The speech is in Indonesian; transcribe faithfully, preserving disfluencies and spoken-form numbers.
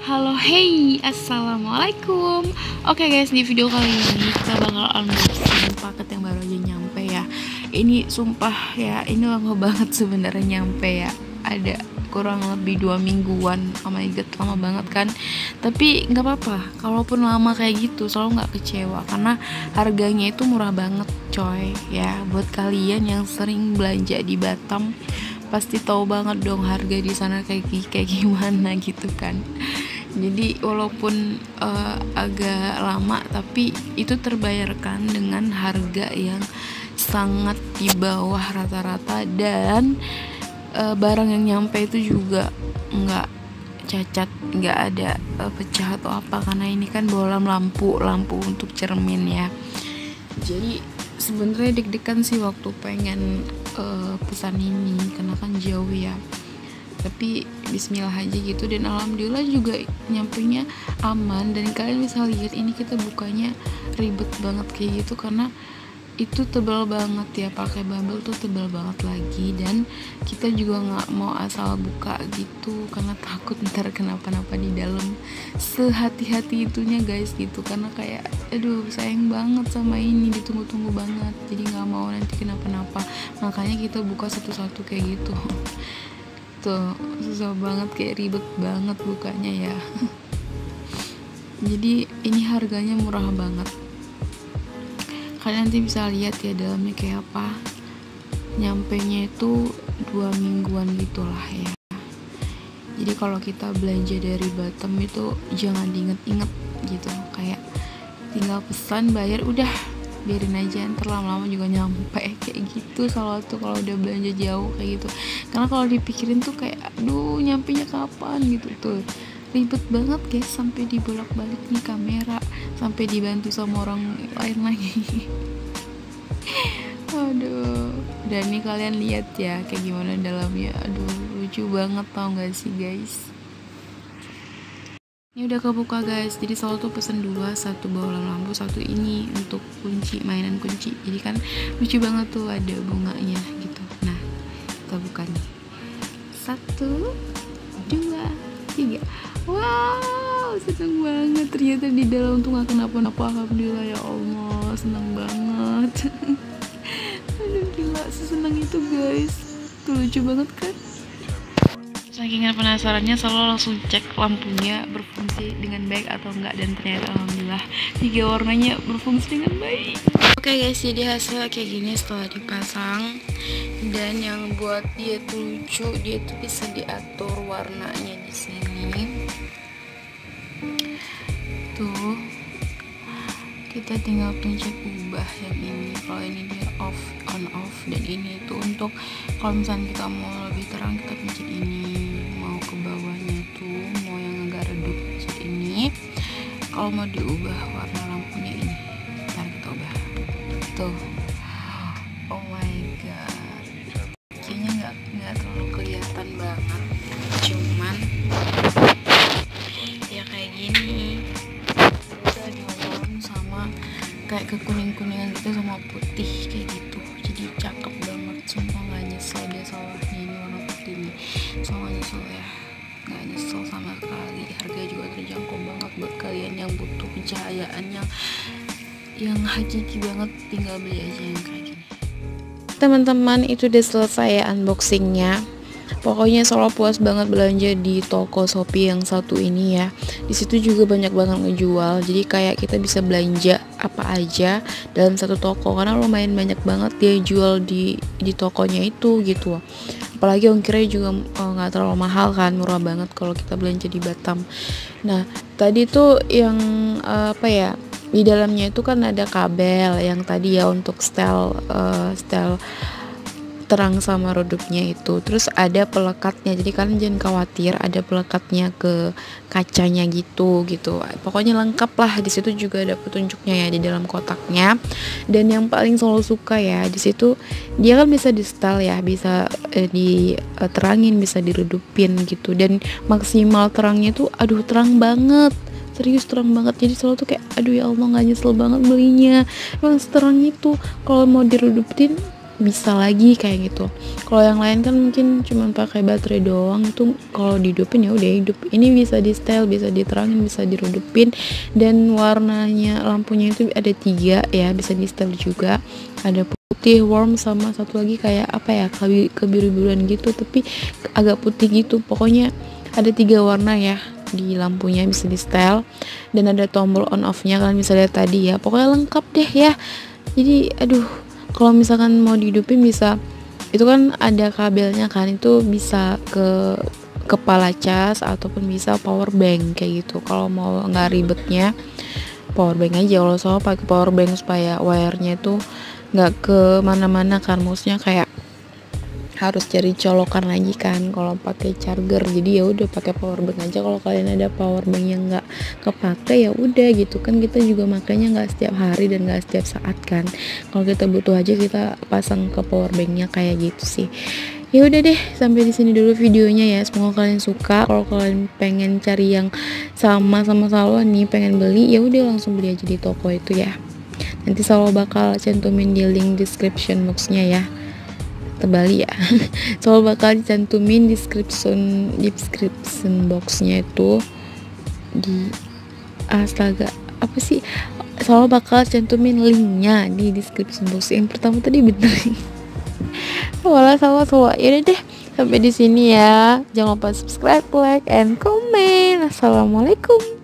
Halo, hey, assalamualaikum. Oke guys, di video kali ini kita bakal unboxing paket yang baru aja nyampe ya. Ini sumpah ya, ini lama banget sebenarnya nyampe ya. Ada kurang lebih dua mingguan. Oh my god, lama banget kan. Tapi nggak apa-apa, kalaupun lama kayak gitu selalu nggak kecewa karena harganya itu murah banget coy ya. Buat kalian yang sering belanja di Batam pasti tahu banget dong harga di sana kayak kayak gimana gitu kan. Jadi walaupun uh, agak lama tapi itu terbayarkan dengan harga yang sangat di bawah rata-rata, dan uh, barang yang nyampe itu juga nggak cacat, nggak ada uh, pecah atau apa, karena ini kan bolam lampu lampu untuk cermin ya. Jadi sebenarnya deg-degan sih waktu pengen uh, pesan ini karena kan jauh ya, tapi bismillah aja gitu, dan alhamdulillah juga nyampenya aman. Dan kalian bisa lihat ini kita bukanya ribet banget kayak gitu karena itu tebal banget ya, pakai bubble tuh tebal banget lagi, dan kita juga nggak mau asal buka gitu karena takut ntar kenapa-napa di dalam. Sehati-hati itunya guys gitu, karena kayak aduh sayang banget sama ini, ditunggu-tunggu banget, jadi nggak mau nanti kenapa-napa, makanya kita buka satu-satu kayak gitu. Tuh susah banget, kayak ribet banget bukanya ya. Jadi ini harganya murah banget, kalian nanti bisa lihat ya dalamnya kayak apa. Nyampenya itu dua mingguan gitulah ya. Jadi kalau kita belanja dari Batam itu jangan diinget-inget gitu, kayak tinggal pesan bayar udah, biarin aja ntar lama-lama juga nyampe kayak gitu. Salah tuh kalau udah belanja jauh kayak gitu, karena kalau dipikirin tuh kayak aduh nyampenya kapan gitu. Tuh ribet banget guys, sampai dibolak-balik nih kamera, sampai dibantu sama orang lain lagi. Aduh, dan nih kalian lihat ya kayak gimana dalamnya. Aduh lucu banget, tau gak sih guys. Ini udah kebuka guys, jadi selalu tuh pesen dua, satu bola lampu, satu ini untuk kunci, mainan kunci. Jadi kan lucu banget tuh, ada bunganya gitu. Nah kita buka nih, satu, dua, tiga. Wow, seneng banget, ternyata di dalam tuh gak kenapa-napa. Alhamdulillah ya Allah, seneng banget. Aduh gila, seseneng itu guys. Tuh lucu banget kan. Saking penasarannya selalu langsung cek lampunya berfungsi dengan baik atau enggak, dan ternyata alhamdulillah tiga warnanya berfungsi dengan baik. Oke okay guys, jadi hasil kayak gini setelah dipasang. Dan yang buat dia tuh lucu, dia tuh bisa diatur warnanya di sini. Tuh kita tinggal pencet ubah yang ini. Kalau ini dia off, on off, dan ini tuh untuk kalau misalnya kita mau lebih terang kita pencet ini, mau ke bawahnya tuh mau yang agak redup pencet ini. Kalau mau diubah warna lampunya ini, ntar kita ubah tuh. Oh my god, kayaknya nggak nggak terlalu kelihatan banget, cuman ya kayak gini udah nyolong sama kayak kekuning-kuningan gitu sama putih kayak gitu, jadi cakep banget. Sumpah nggak nyesel dia salahnya ini warna putih nih, so nggak nyesel ya, nggak nyesel sama sekali. Harga juga terjangkau banget buat kalian yang butuh pencahayaan yang yang hakiki banget, tinggal beli aja yang kayak gini. Teman-teman, itu udah selesai ya unboxingnya. Pokoknya selalu puas banget belanja di toko Shopee yang satu ini ya. Di situ juga banyak banget ngejual, jadi kayak kita bisa belanja apa aja dalam satu toko, karena lumayan banyak banget dia jual di di tokonya itu gitu. Apalagi ongkirnya juga nggak oh, terlalu mahal kan, murah banget kalau kita belanja di Batam. Nah tadi tuh yang uh, apa ya, di dalamnya itu kan ada kabel yang tadi ya untuk setel uh, setel terang sama redupnya itu. Terus ada pelekatnya, jadi kalian jangan khawatir, ada pelekatnya ke kacanya gitu gitu. Pokoknya lengkap lah. Di situ juga ada petunjuknya ya di dalam kotaknya. Dan yang paling selalu suka ya di situ, dia kan bisa di setel ya, bisa eh, diterangin, bisa diredupin gitu. Dan maksimal terangnya tuh aduh terang banget, serius terang banget. Jadi selalu tuh kayak aduh ya Allah nggak nyesel banget belinya, emang seterang itu. Kalau mau diredupin bisa lagi kayak gitu. Kalau yang lain kan mungkin cuma pakai baterai doang, itu kalau dihidupin ya udah hidup. Ini bisa di setel, bisa diterangin, bisa diredupin, dan warnanya lampunya itu ada tiga ya, bisa di setel juga. Ada putih, warm, sama satu lagi kayak apa ya, kebiru-biruan gitu tapi agak putih gitu. Pokoknya ada tiga warna ya di lampunya, bisa di setel, dan ada tombol on off nya, kalian bisa lihat tadi ya. Pokoknya lengkap deh ya. Jadi aduh, kalau misalkan mau dihidupin bisa, itu kan ada kabelnya kan, itu bisa ke kepala cas ataupun bisa power bank kayak gitu. Kalau mau nggak ribetnya power bank aja. Kalau soal pakai power bank supaya wirenya itu nggak ke mana-mana kan, maksudnya kayak harus cari colokan lagi kan kalau pakai charger. Jadi ya udah pakai power bank aja. Kalau kalian ada power bank yang nggak kepake ya udah gitu kan, kita juga makanya nggak setiap hari dan nggak setiap saat kan. Kalau kita butuh aja kita pasang ke power banknya kayak gitu sih. Ya udah deh, sampai di sini dulu videonya ya. Semoga kalian suka. Kalau kalian pengen cari yang sama sama Salwa nih, pengen beli, ya udah langsung beli aja di toko itu ya. Nanti Salwa bakal cantumin di link description boxnya ya. Terbalik ya. Soal bakal dicantumin description description boxnya itu di, astaga apa sih, soal bakal cantumin linknya di description box. Yang pertama tadi bener. Walah sama semua. Ya deh, sampai di sini ya. Jangan lupa subscribe, like, and comment. Assalamualaikum.